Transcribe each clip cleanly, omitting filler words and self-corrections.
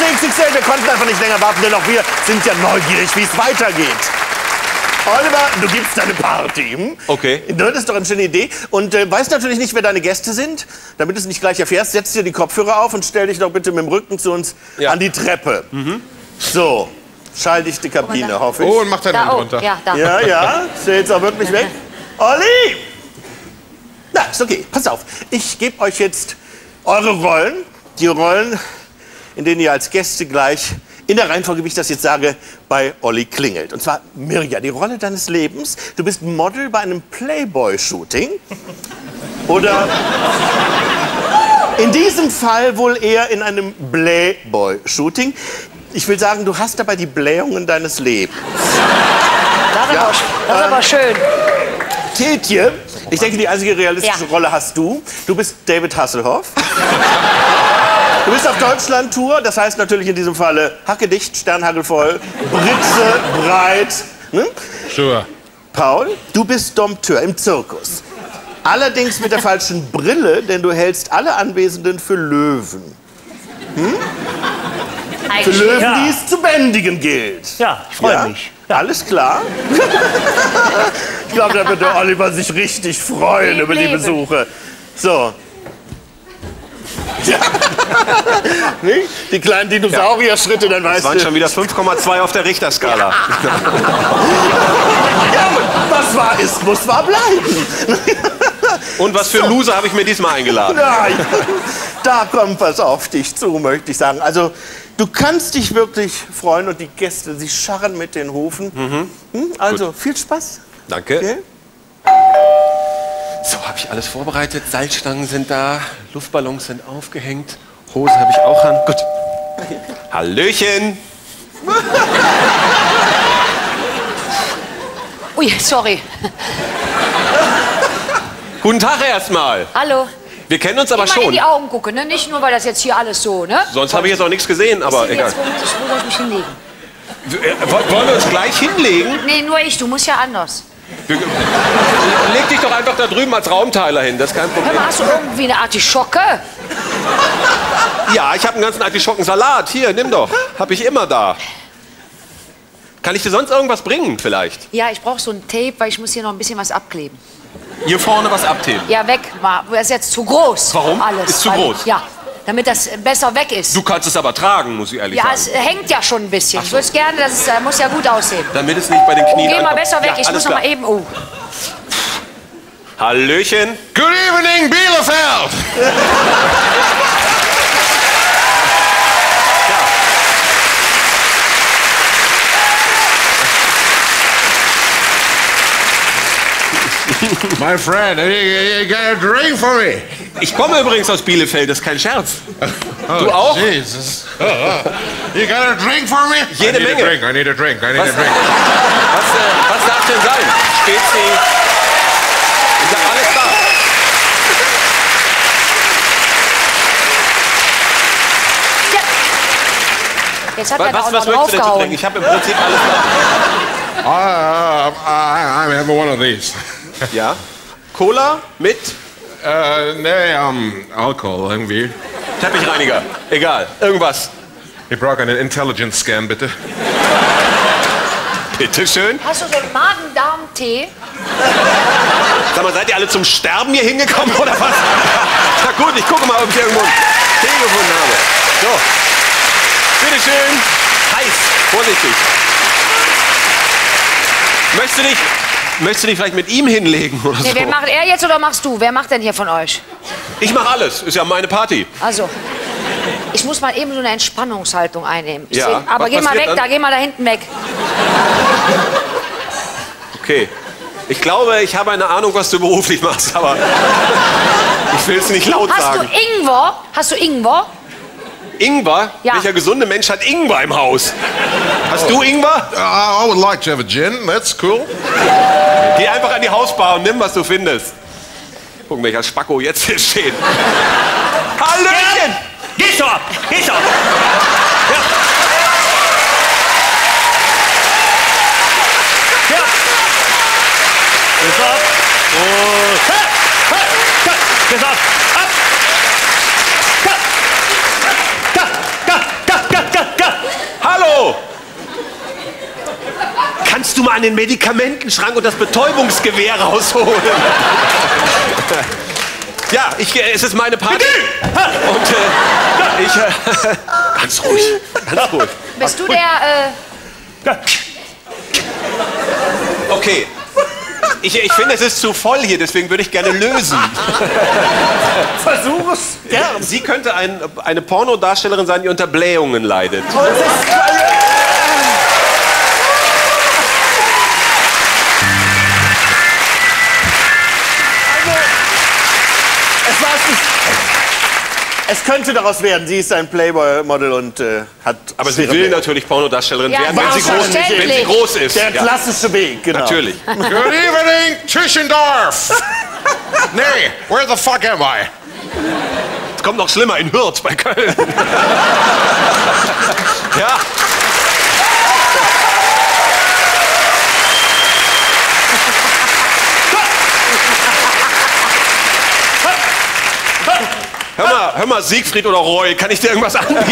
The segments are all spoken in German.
XXL, wir konnten einfach nicht länger warten, denn auch wir sind ja neugierig, wie es weitergeht. Oliver, du gibst deine Party. Hm? Okay. Das ist doch eine schöne Idee. Und weißt natürlich nicht, wer deine Gäste sind. Damit du es nicht gleich erfährst, setz dir die Kopfhörer auf und stell dich doch bitte mit dem Rücken zu uns an die Treppe. So, schalldichte Kabine, hoffe ich. Oh, und mach deine Hand runter. Ja, da. Ja, ist der jetzt auch wirklich weg? Olli! Na, ist okay, pass auf. Ich gebe euch jetzt eure Rollen. Die Rollen, in denen ihr als Gäste gleich, in der Reihenfolge, wie ich das jetzt sage, bei Olli klingelt. Und zwar Mirja, die Rolle deines Lebens. Du bist Model bei einem Playboy-Shooting. Oder in diesem Fall wohl eher in einem Playboy-Shooting. Ich will sagen, du hast dabei die Blähungen deines Lebens. Das ist aber schön. Tietje, ich denke, die einzige realistische Rolle hast du. Du bist David Hasselhoff. Du bist auf Deutschland-Tour, das heißt natürlich in diesem Falle hackedicht, sternhagelvoll, Britze, breit. Ne? Sure. Paul, du bist Dompteur im Zirkus. Allerdings mit der falschen Brille, denn du hältst alle Anwesenden für Löwen. Für Löwen, die es zu bändigen gilt. Ja, ich freue mich. Ja. Alles klar? Ich glaube, da wird der Oliver sich richtig freuen über die Besuche. So. Ja. Die kleinen Dinosaurier-Schritte, dann weißt du. Das waren schon wieder 5,2 auf der Richterskala. Ja, was wahr ist, muss wahr bleiben. Und was für Loser habe ich mir diesmal eingeladen? Nein, da kommt was auf dich zu, möchte ich sagen. Also, du kannst dich wirklich freuen und die Gäste, sie scharren mit den Hufen. Also, viel Spaß. Danke. Okay? So, habe ich alles vorbereitet. Salzstangen sind da, Luftballons sind aufgehängt, Hose habe ich auch an. Gut. Hallöchen. Ui, sorry. Guten Tag erstmal. Hallo. Wir kennen uns aber Immer in schon. die Augen gucken, ne? Nicht nur, weil das jetzt hier alles so, ne? Sonst habe ich jetzt auch nichts gesehen, aber egal. Jetzt, wo soll ich mich hinlegen? Wollen wir uns gleich hinlegen? Nee, nur ich, du musst ja anders. Leg dich doch einfach da drüben als Raumteiler hin, das ist kein Hör Problem. mal, hast du irgendwie eine Artischocke? Ja, ich habe einen ganzen Artischockensalat. Hier, nimm doch. Hab ich immer da. Kann ich dir sonst irgendwas bringen, vielleicht? Ja, ich brauche so ein Tape, weil ich muss hier noch ein bisschen was abkleben. Hier vorne was abheben. Ja, weg, mal. Das ist jetzt zu groß. Warum? Alles. Ist zu groß? Ja, damit das besser weg ist. Du kannst es aber tragen, muss ich ehrlich Ja, sagen. es hängt ja schon ein bisschen. Ich würde es gerne, das ist, muss ja gut aussehen. Damit es nicht bei den Knien Geh mal ankommt. besser weg, Ja, ich alles muss noch mal klar. eben... Oh. Hallöchen. Good evening, Bielefeld! My friend, you got a drink for me? Ich komme übrigens aus Bielefeld, das ist kein Scherz. Oh, Du auch? Jesus. You got a drink for me? Jede Menge. I need a drink, I need a drink. Was darf denn sein? Spezi. Ich sag alles da. Jetzt hat er da auch Was noch möchtest du denn zu trinken? draufgehauen. Ich habe im Prinzip alles da. I'm having one of these. Ja. Cola mit Nee, Alkohol irgendwie. Teppichreiniger. Egal. Irgendwas. Ich brauche einen Intelligence Scan, bitte. Bitteschön. Hast du so einen Magen-Darm-Tee? Sag mal, seid ihr alle zum Sterben hier hingekommen oder was? Na gut, ich gucke mal, ob ich irgendwo einen Tee gefunden habe. So. Bitteschön. Heiß. Vorsichtig. Möchtest du dich vielleicht mit ihm hinlegen oder Nee, so? wer macht er jetzt oder machst du? Wer macht denn hier von euch? Ich mache alles. Ist ja meine Party. Also, ich muss mal eben so eine Entspannungshaltung einnehmen. Ich Ja, aber was geh mal passiert weg, dann? geh mal da hinten weg. Okay. Ich glaube, ich habe eine Ahnung, was du beruflich machst, aber ich will es nicht laut Hast du sagen. Ingwer? Hast du Ingwer? Ingwer? Ja. Welcher gesunde Mensch hat Ingwer im Haus? Hast du Ingwer? I would like to have a gin, that's cool. Geh einfach an die Hausbar und nimm, was du findest. Gucken, welcher Spacko jetzt hier steht. Hallöchen! Gehst du ab! Gehst du ab! Ja. Ja. Gehst du ab! Und... Hey! Hey! Da! Gehst du ab! Ab! Da! Da! Da! Da! Da! Da! an den Medikamentenschrank und das Betäubungsgewehr rausholen. Ja, es ist meine Party. Und ganz ruhig, ganz ruhig. Bist du der, Okay. Ich finde, es ist zu voll hier, deswegen würde ich gerne lösen. Versuch es gern. Sie könnte eine Pornodarstellerin sein, die unter Blähungen leidet. Es könnte daraus werden, sie ist ein Playboy-Model und hat... Aber sie will natürlich Pornodarstellerin Ja, werden, wenn sie selbstverständlich. groß ist. Der klassische Weg, genau. Natürlich. Good evening, Tischendorf. Nee, where the fuck am I? Es kommt noch schlimmer in Hürth bei Köln. Ja. Hör mal, Siegfried oder Roy, kann ich dir irgendwas anbieten?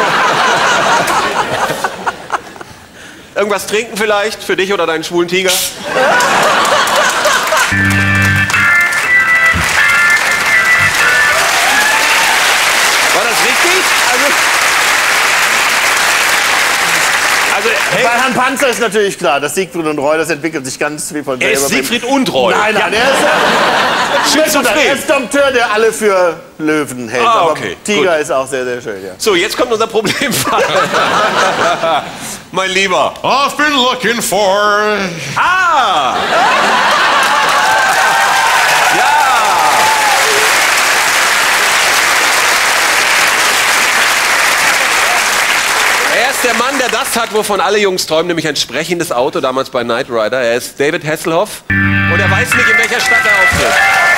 Irgendwas trinken vielleicht für dich oder deinen schwulen Tiger? War das richtig? Also hey, Bei Herrn Panzer ist natürlich klar, dass Siegfried und Roy, das entwickelt sich ganz wie von er selber. ist Siegfried und Roy. Nein, er ist Dompteur, der alle für Löwen hält. Ah, Aber okay, Tiger gut. ist auch sehr, sehr schön, ja. So, jetzt kommt unser Problemfall. Mein Lieber. I've been looking for... Ah! Ja! Er ist der Mann, der das hat, wovon alle Jungs träumen, nämlich ein sprechendes Auto, damals bei Knight Rider. Er ist David Hasselhoff und er weiß nicht, in welcher Stadt er auftritt.